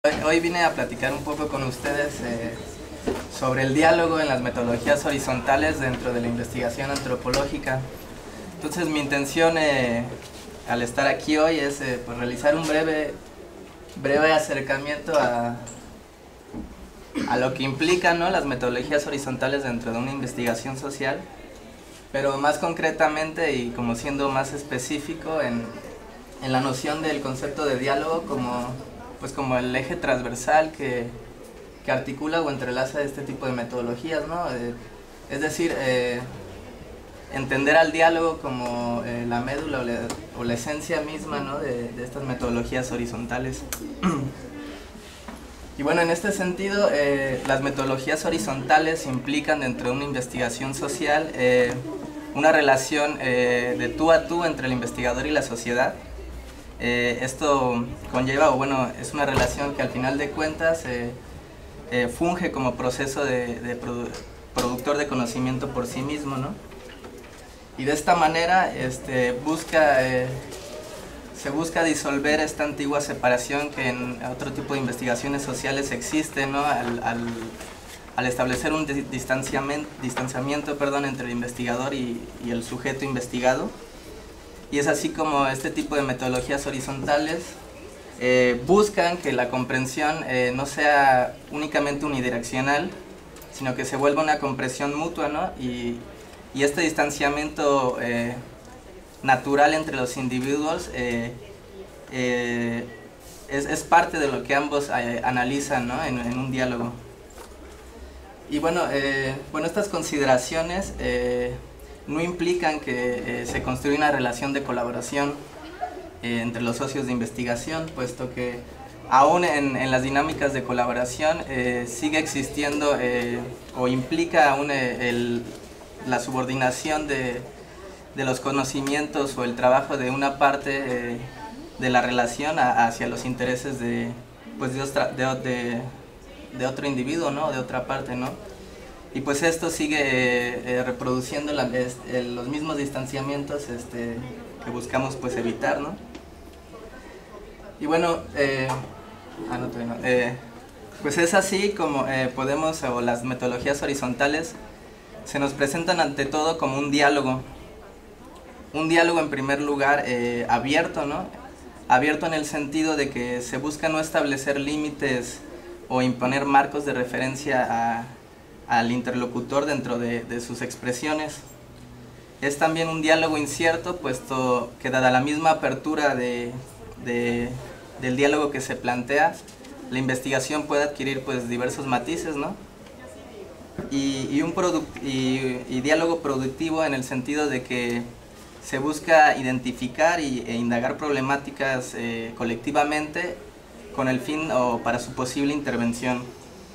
Hoy vine a platicar un poco con ustedes sobre el diálogo en las metodologías horizontales dentro de la investigación antropológica. Entonces mi intención al estar aquí hoy es pues realizar un breve acercamiento a lo que implican, ¿no?, las metodologías horizontales dentro de una investigación social, pero más concretamente y como siendo más específico en la noción del concepto de diálogo como el eje transversal que articula o entrelaza este tipo de metodologías, ¿no? Es decir, entender al diálogo como la médula o la esencia misma, ¿no?, de estas metodologías horizontales. Y bueno, en este sentido, las metodologías horizontales implican dentro de una investigación social una relación de tú a tú entre el investigador y la sociedad. Esto conlleva, o bueno, es una relación que al final de cuentas funge como proceso de productor de conocimiento por sí mismo, ¿no? Y de esta manera se busca disolver esta antigua separación que en otro tipo de investigaciones sociales existe, ¿no?, al establecer un distanciamiento entre el investigador y el sujeto investigado. Y es así como este tipo de metodologías horizontales buscan que la comprensión no sea únicamente unidireccional, sino que se vuelva una comprensión mutua, ¿no? Y este distanciamiento natural entre los individuos es parte de lo que ambos analizan, ¿no?, en un diálogo. Y bueno, estas consideraciones no implican que se construya una relación de colaboración entre los socios de investigación, puesto que aún en las dinámicas de colaboración sigue existiendo o implica aún la subordinación de los conocimientos o el trabajo de una parte de la relación hacia los intereses de otro individuo, ¿no?, de otra parte, ¿no? Y pues esto sigue reproduciendo los mismos distanciamientos que buscamos pues evitar, ¿no? Y bueno, pues es así como o las metodologías horizontales se nos presentan ante todo como un diálogo en primer lugar abierto, ¿no? Abierto en el sentido de que se busca no establecer límites o imponer marcos de referencia al interlocutor dentro de sus expresiones. Es también un diálogo incierto, puesto que dada la misma apertura del diálogo que se plantea, la investigación puede adquirir pues diversos matices, ¿no? Y diálogo productivo en el sentido de que se busca identificar e indagar problemáticas colectivamente con el fin o para su posible intervención.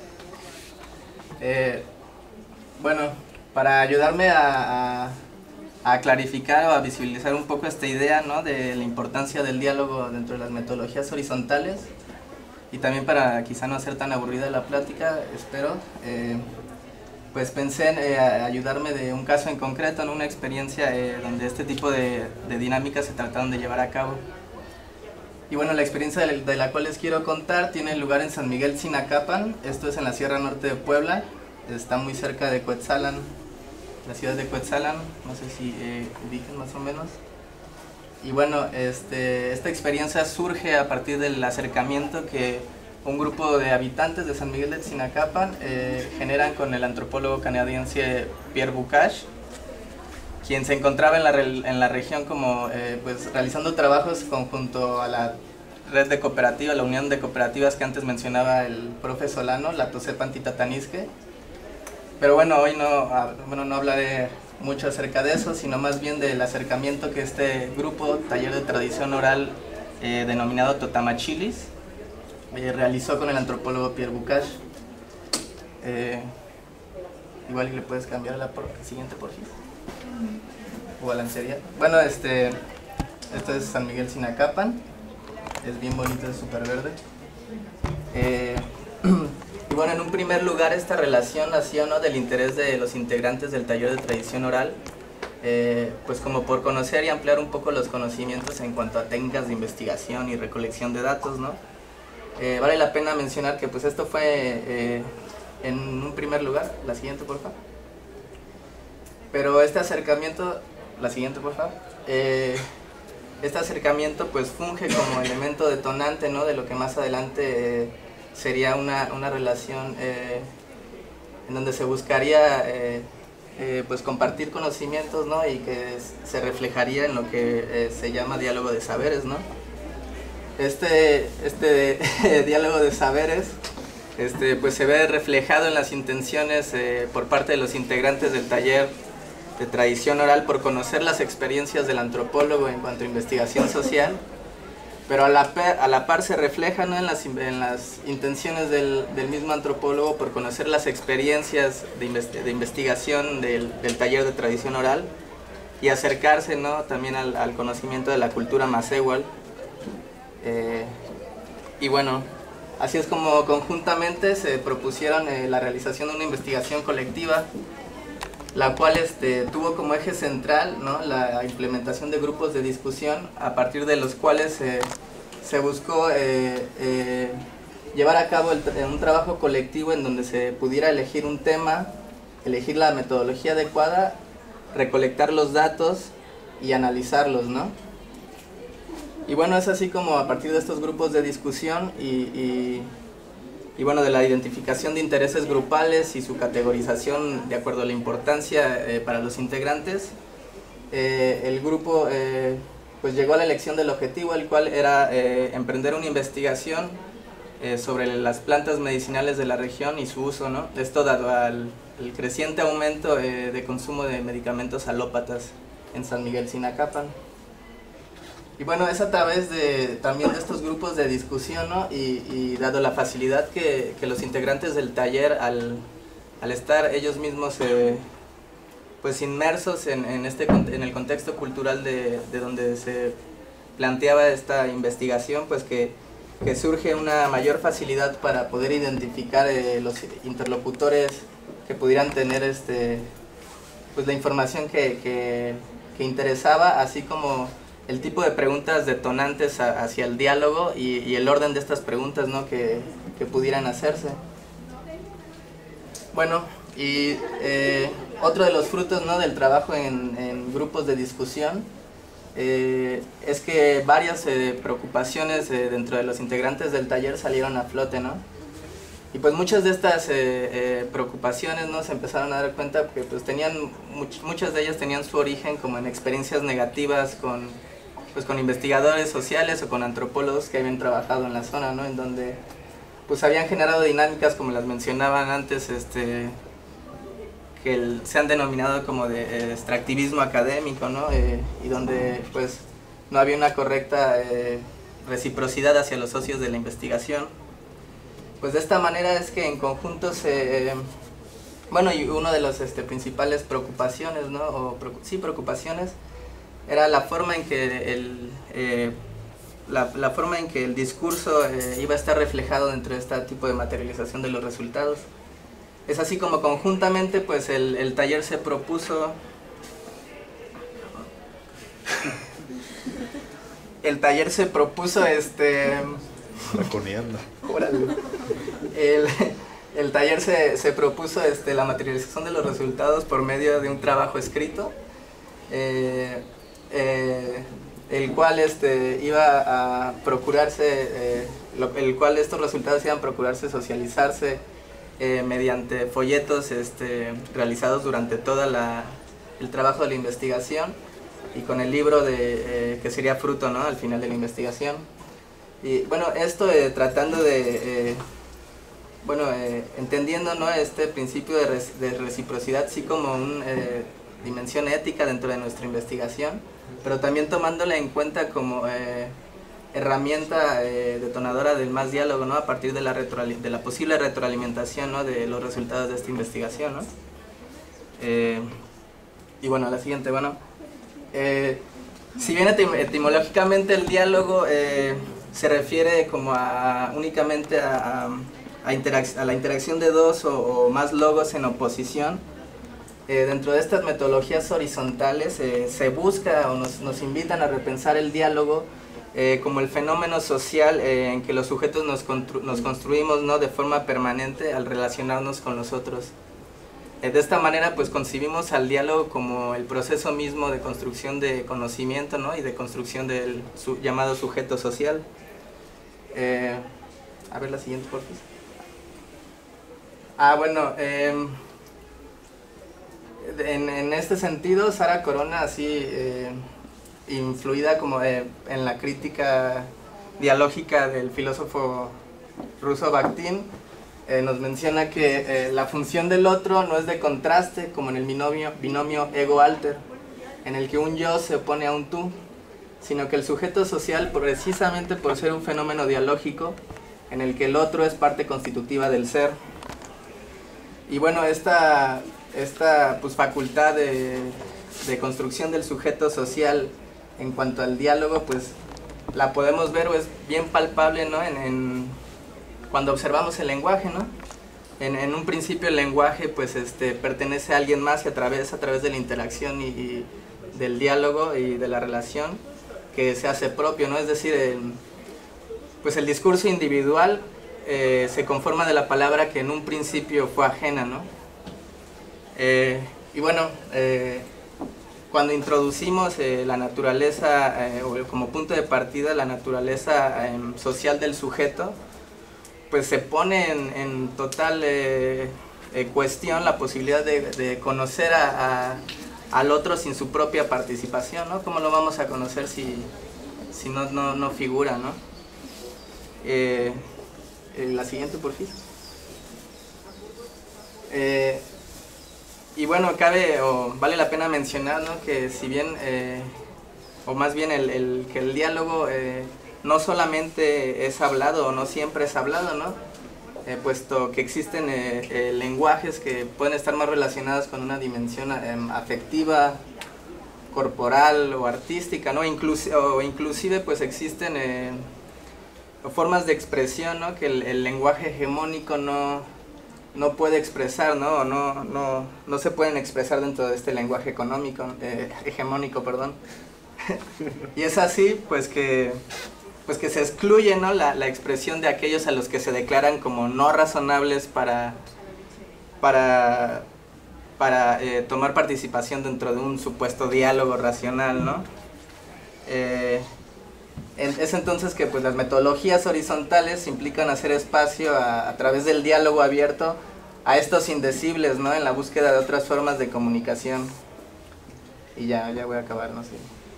Bueno, para ayudarme a clarificar o a visibilizar un poco esta idea, ¿no?, de la importancia del diálogo dentro de las metodologías horizontales, y también para quizá no hacer tan aburrida la plática, espero, pues pensé en ayudarme de un caso en concreto, en una experiencia donde este tipo de dinámicas se trataron de llevar a cabo. Y bueno, la experiencia de la cual les quiero contar tiene lugar en San Miguel Tzinacapan. Esto es en la Sierra Norte de Puebla, está muy cerca de Cuetzalan, la ciudad de Cuetzalan, no sé si ubiquen más o menos. Y bueno, esta experiencia surge a partir del acercamiento que un grupo de habitantes de San Miguel de Tzinacapan generan con el antropólogo canadiense Pierre Bocage, quien se encontraba en la región como pues realizando trabajos junto a la red de cooperativas, la unión de cooperativas que antes mencionaba el profe Solano, la Tosepan Titatanisque. Pero bueno, hoy no hablaré mucho acerca de eso, sino más bien del acercamiento que este grupo, taller de tradición oral denominado Totamachilis, realizó con el antropólogo Pierre Bocage. Igual le puedes cambiar a la siguiente, por favor. O a la anterior. Bueno, esto es San Miguel Tzinacapan, es bien bonito, es súper verde. Y bueno, en un primer lugar esta relación nació, ¿no?, del interés de los integrantes del taller de tradición oral, pues como por conocer y ampliar un poco los conocimientos en cuanto a técnicas de investigación y recolección de datos, ¿no? Vale la pena mencionar que pues esto fue en un primer lugar. La siguiente, por favor. Pero este acercamiento, la siguiente, por favor. Este acercamiento pues funge como elemento detonante, ¿no?, de lo que más adelante sería una relación en donde se buscaría pues compartir conocimientos, ¿no?, y que se reflejaría en lo que se llama diálogo de saberes, ¿no? Este diálogo de saberes pues se ve reflejado en las intenciones por parte de los integrantes del taller de tradición oral por conocer las experiencias del antropólogo en cuanto a investigación social, pero a la par se refleja, ¿no?, en las intenciones del mismo antropólogo por conocer las experiencias de investigación del taller de tradición oral y acercarse, ¿no?, también al conocimiento de la cultura macehual. Y bueno, así es como conjuntamente se propusieron la realización de una investigación colectiva, la cual tuvo como eje central, ¿no?, la implementación de grupos de discusión, a partir de los cuales se buscó llevar a cabo un trabajo colectivo en donde se pudiera elegir un tema, elegir la metodología adecuada, recolectar los datos y analizarlos, ¿no? Y bueno, es así como a partir de estos grupos de discusión y bueno, de la identificación de intereses grupales y su categorización de acuerdo a la importancia para los integrantes, el grupo pues llegó a la elección del objetivo, el cual era emprender una investigación sobre las plantas medicinales de la región y su uso, ¿no? Esto dado al creciente aumento de consumo de medicamentos alópatas en San Miguel Sinacapan. Y bueno, es a través también de estos grupos de discusión, ¿no?, y dado la facilidad que los integrantes del taller, al estar ellos mismos pues inmersos en el contexto cultural de donde se planteaba esta investigación, pues que surge una mayor facilidad para poder identificar los interlocutores que pudieran tener pues la información que interesaba, así como el tipo de preguntas detonantes hacia el diálogo y el orden de estas preguntas, ¿no?, que pudieran hacerse. Bueno, y otro de los frutos, ¿no?, del trabajo en grupos de discusión es que varias preocupaciones dentro de los integrantes del taller salieron a flote, ¿no? Y pues muchas de estas preocupaciones, ¿no?, se empezaron a dar cuenta que pues muchas de ellas tenían su origen como en experiencias negativas con investigadores sociales o con antropólogos que habían trabajado en la zona, ¿no?, en donde pues habían generado dinámicas, como las mencionaban antes, que se han denominado como de extractivismo académico, ¿no?, y donde pues no había una correcta reciprocidad hacia los socios de la investigación. Pues de esta manera es que en conjunto bueno, y una de las principales preocupaciones, ¿no?, preocupaciones, era la forma en que la forma en que el discurso iba a estar reflejado dentro de este tipo de materialización de los resultados. Es así como conjuntamente pues el taller se propuso Raconeando. El taller se propuso la materialización de los resultados por medio de un trabajo escrito, el cual iba a procurarse, el cual estos resultados iban a procurarse socializarse mediante folletos realizados durante todo el trabajo de la investigación y con el libro que sería fruto, ¿no?, al final de la investigación. Y bueno, esto tratando de, entendiendo, ¿no?, este principio de reciprocidad sí como una dimensión ética dentro de nuestra investigación, pero también tomándola en cuenta como herramienta detonadora del más diálogo, ¿no?, a partir de la posible retroalimentación, ¿no?, de los resultados de esta investigación, ¿no? Y bueno, la siguiente, si bien etimológicamente el diálogo se refiere como únicamente a la interacción de dos o más logos en oposición, dentro de estas metodologías horizontales se busca o nos invitan a repensar el diálogo como el fenómeno social en que los sujetos nos construimos, ¿no?, de forma permanente al relacionarnos con los otros. De esta manera pues concibimos al diálogo como el proceso mismo de construcción de conocimiento, ¿no?, y de construcción del llamado sujeto social. A ver la siguiente, por favor. Bueno, en este sentido Sara Corona, así influida como en la crítica dialógica del filósofo ruso Bakhtin, nos menciona que la función del otro no es de contraste, como en el binomio ego-alter, en el que un yo se opone a un tú, sino que el sujeto social, precisamente por ser un fenómeno dialógico, en el que el otro es parte constitutiva del ser. Y bueno, esta pues, facultad de construcción del sujeto social en cuanto al diálogo, pues la podemos ver, o es bien palpable, ¿no?, cuando observamos el lenguaje, ¿no? En un principio el lenguaje pues pertenece a alguien más, y a través de la interacción y del diálogo y de la relación que se hace propio, ¿no? Es decir, pues el discurso individual se conforma de la palabra que en un principio fue ajena, ¿no? Y bueno, cuando introducimos la naturaleza, o como punto de partida, la naturaleza social del sujeto, pues se pone en total cuestión la posibilidad de conocer al otro sin su propia participación, ¿no? ¿Cómo lo vamos a conocer si no figura, ¿no? La siguiente, por fin. Y bueno, vale la pena mencionar, ¿no?, que si bien, o más bien que el diálogo no solamente es hablado, o no siempre es hablado, ¿no?, puesto que existen lenguajes que pueden estar más relacionados con una dimensión afectiva, corporal o artística, ¿no? Inclusive pues existen formas de expresión, ¿no?, que el lenguaje hegemónico no puede expresar, ¿no? O no se pueden expresar dentro de este lenguaje hegemónico, perdón. Y es así pues que se excluye, ¿no?, la expresión de aquellos a los que se declaran como no razonables para tomar participación dentro de un supuesto diálogo racional, ¿no? Es entonces que pues las metodologías horizontales implican hacer espacio a través del diálogo abierto a estos indecibles, ¿no?, en la búsqueda de otras formas de comunicación. Y ya voy a acabar, no sé.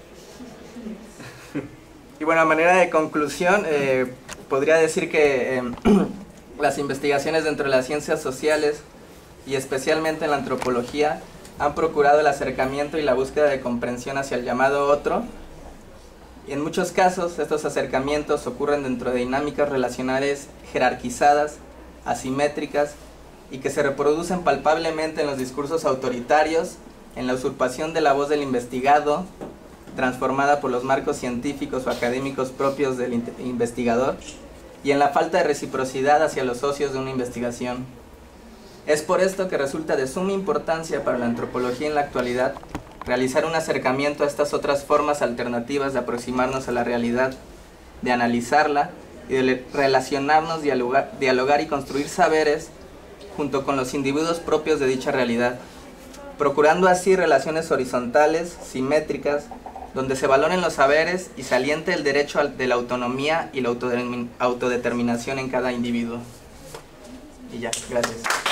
Y bueno, a manera de conclusión, podría decir que las investigaciones dentro de las ciencias sociales, y especialmente en la antropología, han procurado el acercamiento y la búsqueda de comprensión hacia el llamado otro. Y en muchos casos, estos acercamientos ocurren dentro de dinámicas relacionales jerarquizadas, asimétricas, y que se reproducen palpablemente en los discursos autoritarios, en la usurpación de la voz del investigado, transformada por los marcos científicos o académicos propios del investigador, y en la falta de reciprocidad hacia los socios de una investigación. Es por esto que resulta de suma importancia para la antropología en la actualidad realizar un acercamiento a estas otras formas alternativas de aproximarnos a la realidad, de analizarla y de relacionarnos, dialogar y construir saberes junto con los individuos propios de dicha realidad, procurando así relaciones horizontales, simétricas, donde se valoren los saberes y se aliente el derecho de la autonomía y la autodeterminación en cada individuo. Y ya, gracias.